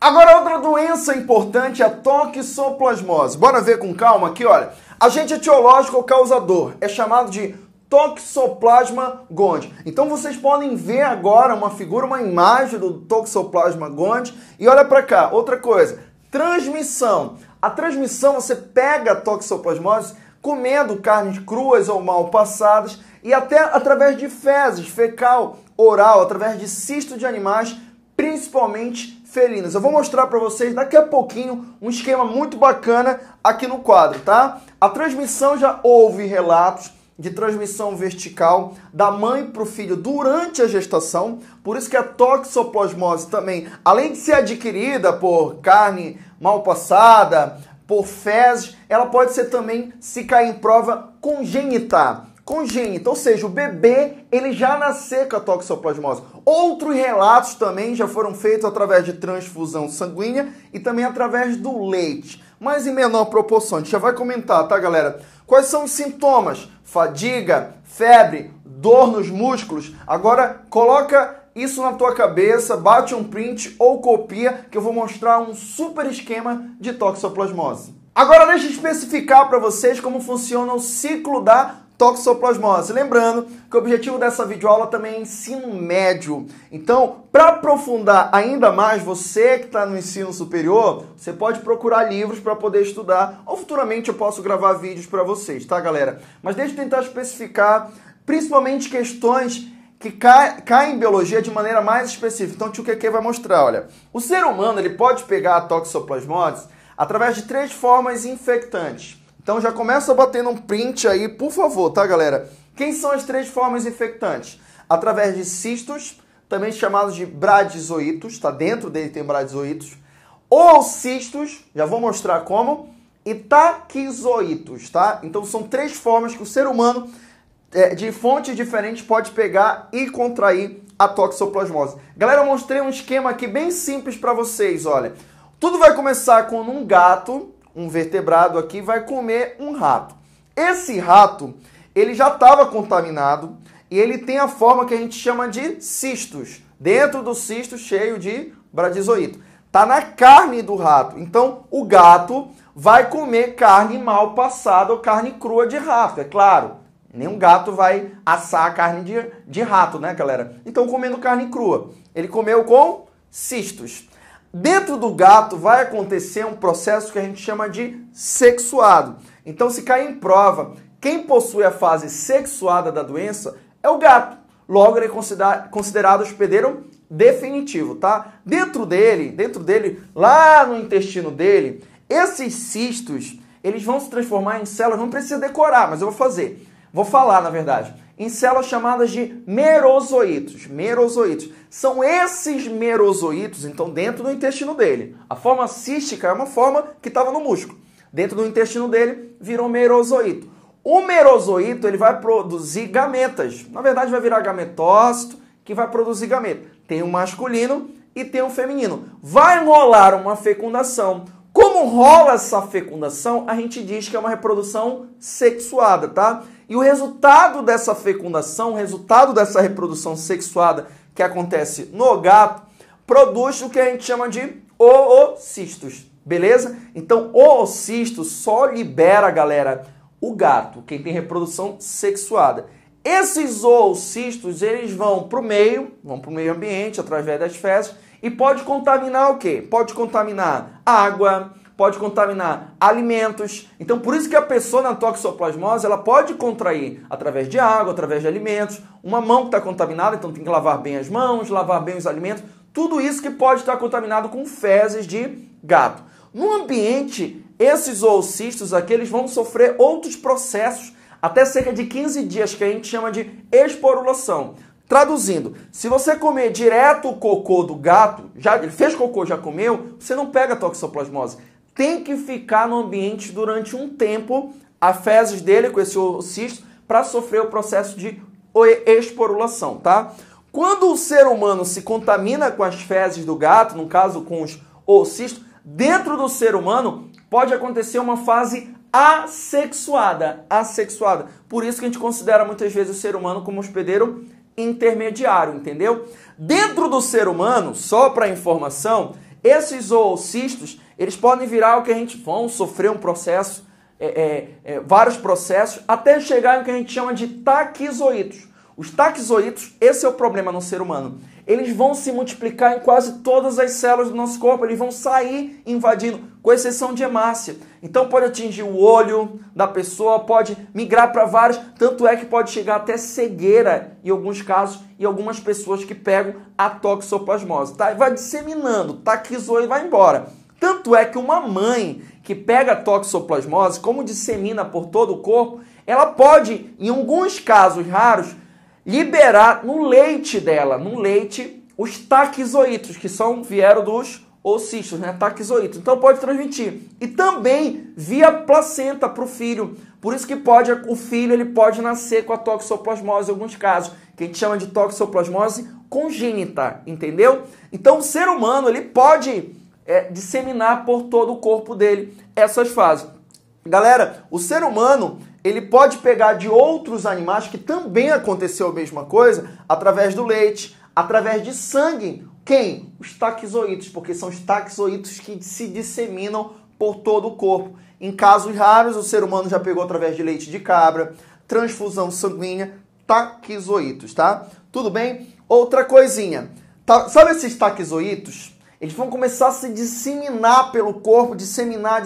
Agora, outra doença importante é a toxoplasmose. Bora ver com calma aqui, olha. Agente etiológico ou causador é chamado de Toxoplasma gondii. Então vocês podem ver agora uma figura, uma imagem do Toxoplasma gondii e olha para cá, outra coisa, transmissão. A transmissão, você pega a toxoplasmose comendo carnes cruas ou mal passadas e até através de fezes, fecal, oral, através de cisto de animais, principalmente felinos. Eu vou mostrar para vocês daqui a pouquinho um esquema muito bacana aqui no quadro, tá? A transmissão, já houve relatos de transmissão vertical da mãe para o filho durante a gestação, por isso que a toxoplasmose também, além de ser adquirida por carne mal passada, por fezes, ela pode ser também, se cair em prova, congênita, ou seja, o bebê ele já nasceu com a toxoplasmose. Outros relatos também já foram feitos através de transfusão sanguínea e também através do leite, mas em menor proporção. A gente já vai comentar, tá, galera? Quais são os sintomas? Fadiga, febre, dor nos músculos. Agora, coloca isso na tua cabeça, bate um print ou copia que eu vou mostrar um super esquema de toxoplasmose. Agora, deixa eu especificar para vocês como funciona o ciclo da toxoplasmose. Lembrando que o objetivo dessa videoaula também é ensino médio. Então, para aprofundar ainda mais, você que está no ensino superior, você pode procurar livros para poder estudar, ou futuramente eu posso gravar vídeos para vocês, tá, galera? Mas deixa eu tentar especificar, principalmente questões que caem em biologia de maneira mais específica. Então, o tio Keke vai mostrar, olha. O ser humano, ele pode pegar a toxoplasmose através de 3 formas infectantes. Então já começa batendo um print aí, por favor, tá, galera? Quem são as 3 formas infectantes? Através de cistos, também chamados de bradizoítos, tá? Dentro dele tem bradizoítos. Oocistos, já vou mostrar como. E taquizoítos, tá? Então são 3 formas que o ser humano, de fontes diferentes, pode pegar e contrair a toxoplasmose. Galera, eu mostrei um esquema aqui bem simples para vocês, olha. Tudo vai começar com um gato, um vertebrado aqui, vai comer um rato. Esse rato, ele já estava contaminado e ele tem a forma que a gente chama de cistos. Dentro do cisto cheio de bradizoíto. Tá na carne do rato. Então, o gato vai comer carne mal passada ou carne crua de rato, é claro. Nenhum gato vai assar a carne de rato, né, galera? Então, comendo carne crua. Ele comeu com cistos. Dentro do gato vai acontecer um processo que a gente chama de sexuado. Então, se cair em prova, quem possui a fase sexuada da doença é o gato. Logo, ele é considerado hospedeiro definitivo, tá? Dentro dele, lá no intestino dele, esses cistos, eles vão se transformar em células, não precisa decorar, mas eu vou fazer. Vou falar, na verdade, em células chamadas de merozoítos. Merozoítos. São esses merozoítos, então, dentro do intestino dele. A forma cística é uma forma que estava no músculo. Dentro do intestino dele, virou merozoíto. O merozoíto, ele vai produzir gametas. Na verdade, vai virar gametócito, que vai produzir gameta. Tem um masculino e tem um feminino. Vai rolar uma fecundação. Como rola essa fecundação, a gente diz que é uma reprodução sexuada, tá? E o resultado dessa fecundação, o resultado dessa reprodução sexuada que acontece no gato, produz o que a gente chama de oocistos, beleza? Então, oocisto só libera, galera, o gato, quem tem reprodução sexuada. Esses oocistos, eles vão para o meio ambiente, através das fezes, e pode contaminar o quê? Pode contaminar água, pode contaminar alimentos. Então, por isso que a pessoa na toxoplasmose, ela pode contrair através de água, através de alimentos. Uma mão que está contaminada, então tem que lavar bem as mãos, lavar bem os alimentos. Tudo isso que pode estar contaminado com fezes de gato. No ambiente, esses oocistos aqui, eles vão sofrer outros processos até cerca de 15 dias, que a gente chama de esporulação. Traduzindo, se você comer direto o cocô do gato, ele fez cocô, já comeu, você não pega toxoplasmose. Tem que ficar no ambiente durante um tempo, a fezes dele com esse oocisto, para sofrer o processo de esporulação, tá? Quando o ser humano se contamina com as fezes do gato, no caso com os oocistos, dentro do ser humano pode acontecer uma fase assexuada. Por isso que a gente considera muitas vezes o ser humano como hospedeiro intermediário, entendeu? Dentro do ser humano, só para informação, Esses oocistos, eles podem virar o que a gente vão sofrer um processo, vários processos, até chegar em o que a gente chama de taquizoítos. Os taquizoítos, esse é o problema no ser humano. Eles vão se multiplicar em quase todas as células do nosso corpo, eles vão sair invadindo, com exceção de hemácia. Então pode atingir o olho da pessoa, pode migrar para vários, tanto é que pode chegar até cegueira em alguns casos e algumas pessoas que pegam a toxoplasmose. Tá? Vai disseminando, taquizoide vai embora. Tanto é que uma mãe que pega a toxoplasmose, como dissemina por todo o corpo, ela pode, em alguns casos raros, liberar no leite dela, os taquizoítos, que vieram dos oocistos, né? Taquizoítos. Então pode transmitir. E também via placenta para o filho. Por isso que o filho ele pode nascer com a toxoplasmose em alguns casos, que a gente chama de toxoplasmose congênita, entendeu? Então o ser humano ele pode disseminar por todo o corpo dele essas fases. Galera, o ser humano ele pode pegar de outros animais, que também aconteceu a mesma coisa, através do leite, através de sangue. Quem? Os taquizoítos, porque são os taquizoítos que se disseminam por todo o corpo. Em casos raros, o ser humano já pegou através de leite de cabra, transfusão sanguínea, taquizoítos, tá? Tudo bem? Outra coisinha. Sabe esses taquizoítos? Eles vão começar a se disseminar pelo corpo, disseminar.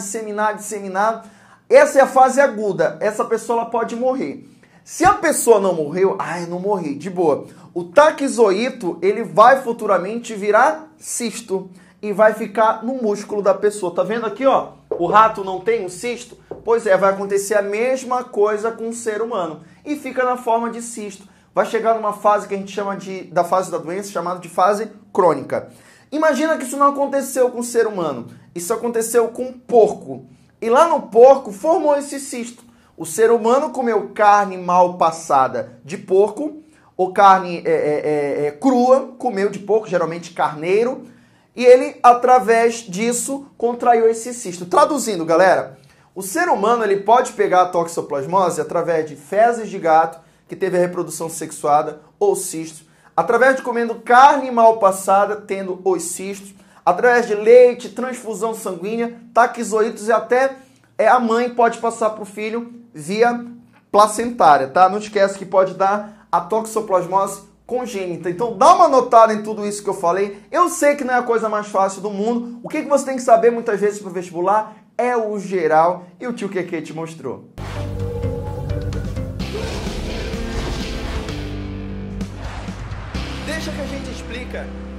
Essa é a fase aguda. Essa pessoa ela pode morrer. Se a pessoa não morreu, não morri, de boa. O taquizoíto, ele vai futuramente virar cisto e vai ficar no músculo da pessoa. Tá vendo aqui, ó? O rato não tem um cisto? Pois é, vai acontecer a mesma coisa com o ser humano. E fica na forma de cisto. Vai chegar numa fase que a gente chama da fase da doença, chamada de fase crônica. Imagina que isso não aconteceu com o ser humano. Isso aconteceu com um porco. E lá no porco formou esse cisto. O ser humano comeu carne mal passada de porco, ou carne crua, comeu de porco, geralmente carneiro, e ele, através disso, contraiu esse cisto. Traduzindo, galera, o ser humano ele pode pegar a toxoplasmose através de fezes de gato, que teve a reprodução sexuada, ou cistos, através de comendo carne mal passada, tendo os cistos, através de leite, transfusão sanguínea, taquizoítos e até a mãe pode passar para o filho via placentária, tá? Não esquece que pode dar a toxoplasmose congênita. Então dá uma notada em tudo isso que eu falei. Eu sei que não é a coisa mais fácil do mundo. O que você tem que saber muitas vezes para o vestibular é o geral e o tio Keke te mostrou. Deixa que a gente explica.